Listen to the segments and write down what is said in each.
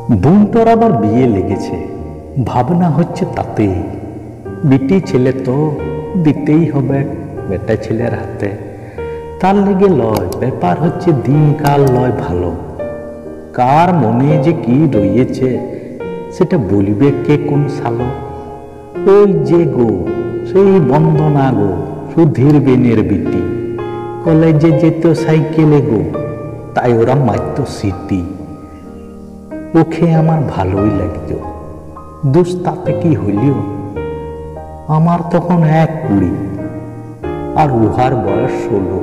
বোনটার আবার বিয়ে লেগেছে, ভাবনা হচ্ছে তাতে বিটি ছেলে তো দিতেই হবে বেটা ছেলের হাতে। তার লেগে লয়, ব্যাপার হচ্ছে দিনকাল লয় ভালো। কার মনে যে কি রয়েছে সেটা বলিবে কে কোন সালো। ওই যে গো সেই বন্দনা গো, সুধীর বেনের বিটি, কলেজে যেত সাইকেলে গো, তাই ওরা মারত সিটি। ওকে আমার ভালোই লাগত, দোষ তাতে কি হইল। আমার তখন 1-20 আর উহার বয়স 16।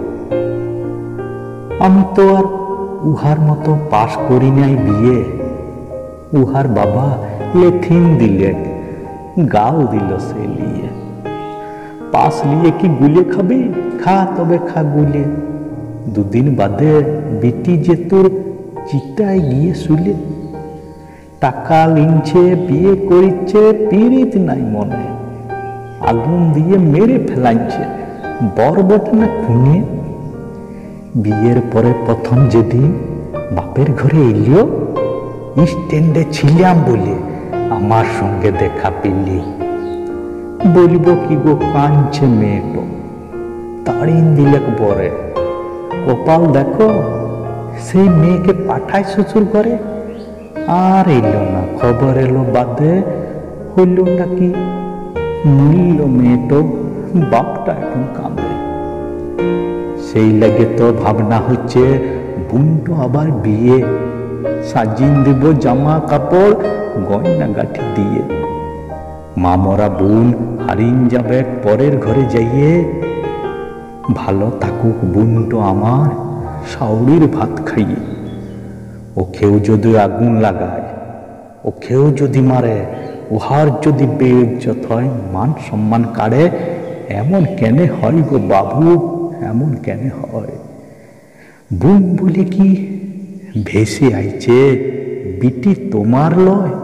আমি তো আর উহার মতো পাশ করি নাই বিয়ে। উহার বাবা লেথিন দিলে, গাল দিল সে লিয়ে। পাশ লিয়ে কি গুলে খাবি, খা তবে খা গুলে। দুদিন বাদে বিটি যে তোর চিতায় গিয়ে শুলে। টাকা লিনছে, বিয়ে করিচ্ছে, পিরিত নাই মনে। আগুন দিয়ে মেরে ফেলাইছে, বরবট না খুনে। বিয়ের পরে প্রথম যেদিন বাপের ঘরে এলিও, স্ট্যান্ডে ছিলাম বলে আমার সঙ্গে দেখা পেলি। বলিব কি গো, কাঁদছে মেয়েটো, তাড়িয়ে দিলে পরে। কপাল দেখো, সেই মেয়েকে পাঠায় শ্বশুর করে। আর এলো না, খবর এলো বাদে, হইল নাকি মূল্য মেয়েটো, বাপটা এখন কাঁদে। সেই লাগে তো ভাবনা হচ্ছে বোনটো আবার বিয়ে, সাজিয়ে দেব জামা কাপড় গয়না গাঠি দিয়ে। মামরা বোন হারিন যাবে পরের ঘরে যাইয়ে। ভালো থাকুক বোনটো আমার শাউরির ভাত খাইয়ে। ওকেও যদি আগুন লাগায়, ওকেও যদি মারে, উহার যদি বেইজ্জত হয়, মান সম্মান কাড়ে, এমন কেনে হয় গো বাবু, এমন কেনে হয়। বোন বলে কি ভেসে আইছে, বিটি তোমার লয়।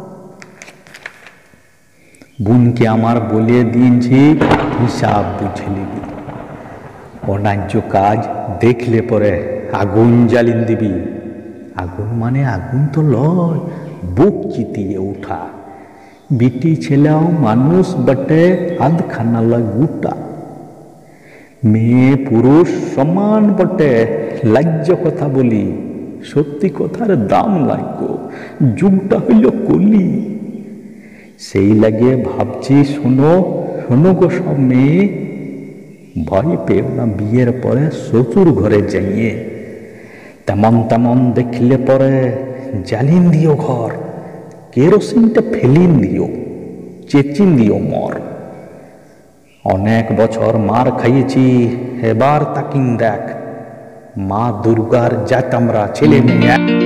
বোনকে আমার বলে দিয়েছি, হিসাব বুঝে নিবি। অন্যায্য কাজ দেখলে পরে আগুন জ্বালিয়ে দিবি। আগুন মানে আগুন তো লয়, বুক চিতিয়ে উঠা। বিটি ছেলেও মানুষ বটে, আধখানা লয় গোটা। মেয়ে পুরুষ সমান বটে, লাজ্য কথা বলি, সত্যি কথার দাম লাগো, যুগটা হইল কলি। সেই লাগে ভাবছি, শোনো শোনো গো সব মেয়ে, ভয় পেও না বিয়ের পরে শ্বশুর ঘরে যাইয়ে। তেমন তেমন দেখলে পরে জ্বালিন দিও ঘর, কেরোসিনটা ফেলিন দিও, চেচিন দিও মর। অনেক বছর মার খাইয়েছি, এবার তাকিন দেখ, মা দুর্গার জাত আমরা ছেলে মেয়ে।